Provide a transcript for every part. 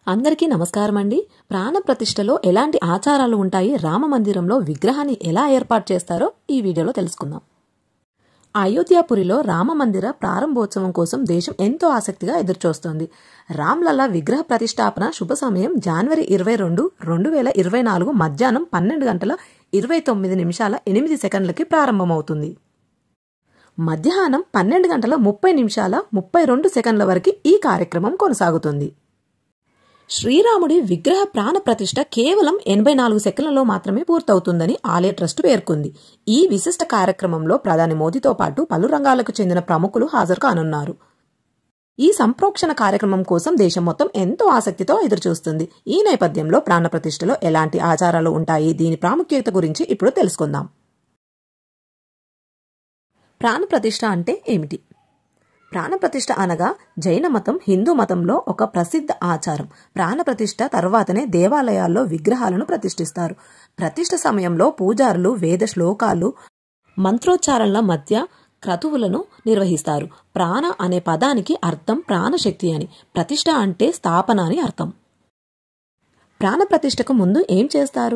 అందరికీ నమస్కారం అండి. ప్రాణ ప్రతిష్టలో ఎలాంటి ఆచారాలు ఉంటాయి, రామ మందిరంలో విగ్రహాన్ని ఎలా ఏర్పాటు చేస్తారో ఈ వీడియోలో తెలుసుకుందాం. అయోధ్యాపురిలో రామ మందిర ప్రారంభోత్సవం కోసం దేశం ఎంతో ఆసక్తిగా ఎదురుచూస్తోంది. రామ్లల్లా విగ్రహ ప్రతిష్టాపన శుభ సమయం జనవరి 22, 2024 మధ్యాహ్నం 12:29:08 ప్రారంభమవుతుంది. మధ్యాహ్నం 12:30:32 వరకు ఈ కార్యక్రమం కొనసాగుతుంది. శ్రీరాముడి విగ్రహ ప్రాణ ప్రతిష్ఠ కేవలం 84 సెకన్లలో మాత్రమే పూర్తవుతుందని ఆలయ ట్రస్ట్ పేర్కొంది. ఈ విశిష్ట కార్యక్రమంలో ప్రధాని మోదీతో పాటు పలు రంగాలకు చెందిన ప్రముఖులు హాజరు కానున్నారు. ఈ సంప్రోక్షణ కార్యక్రమం కోసం దేశం మొత్తం ఎంతో ఆసక్తితో ఎదురుచూస్తుంది. ఈ నేపథ్యంలో ప్రాణ ప్రతిష్ఠలో ఎలాంటి ఆచారాలు ఉంటాయి, దీని ప్రాముఖ్యత గురించి ఇప్పుడు తెలుసుకుందాం. ప్రాణ ప్రతిష్ఠ అంటే ఏమిటి? ప్రాణప్రతిష్ఠ అనగా జైన మతం, హిందూ మతంలో ఒక ప్రసిద్ధ ఆచారం. ప్రాణప్రతిష్ఠ తర్వాతనే దేవాలయాల్లో విగ్రహాలను ప్రతిష్ఠిస్తారు. ప్రతిష్ఠ సమయంలో పూజారులు వేద శ్లోకాలు, మంత్రోచ్చారణల మధ్య క్రతువులను నిర్వహిస్తారు. ప్రాణ అనే పదానికి అర్థం ప్రాణశక్తి అని, ప్రతిష్ఠ అంటే స్థాపన అని అర్థం. ప్రాణప్రతిష్ఠకు ముందు ఏం చేస్తారు?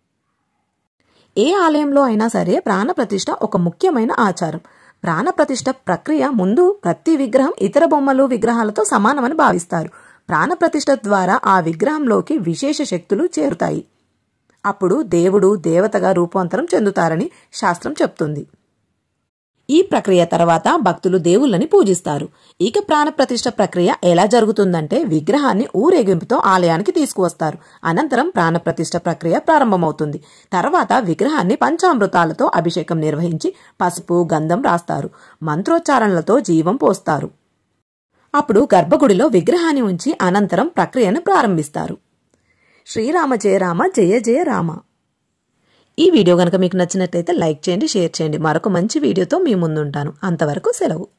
ఏ ఆలయంలో అయినా సరే ప్రాణప్రతిష్ఠ ఒక ముఖ్యమైన ఆచారం. ప్రాణప్రతిష్ఠ ప్రక్రియ ముందు ప్రతి విగ్రహం ఇతర బొమ్మలు, విగ్రహాలతో సమానమని భావిస్తారు. ప్రాణప్రతిష్ఠ ద్వారా ఆ విగ్రహంలోకి విశేష శక్తులు చేరుతాయి. అప్పుడు దేవుడు దేవతగా రూపాంతరం చెందుతారని శాస్త్రం చెప్తుంది. ఈ ప్రక్రియ తర్వాత భక్తులు దేవుళ్ళని పూజిస్తారు. ఇక ప్రాణప్రతిష్ఠ ప్రక్రియ ఎలా జరుగుతుందంటే, విగ్రహాన్ని ఊరేగింపుతో ఆలయానికి తీసుకువస్తారు. అనంతరం ప్రాణప్రతిష్ఠ ప్రక్రియ ప్రారంభమవుతుంది. తర్వాత విగ్రహాన్ని పంచామృతాలతో అభిషేకం నిర్వహించి పసుపు, గంధం రాస్తారు. మంత్రోచ్చారణలతో జీవం పోస్తారు. అప్పుడు గర్భగుడిలో విగ్రహాన్ని ఉంచి అనంతరం ప్రక్రియను ప్రారంభిస్తారు. శ్రీరామ జయ రామ, జయ జయ రామ. ఈ వీడియో గనక మీకు నచ్చినట్లయితే లైక్ చేయండి, షేర్ చేయండి. మరొక మంచి వీడియోతో మీ ముందుంటాను. అంతవరకు సెలవు.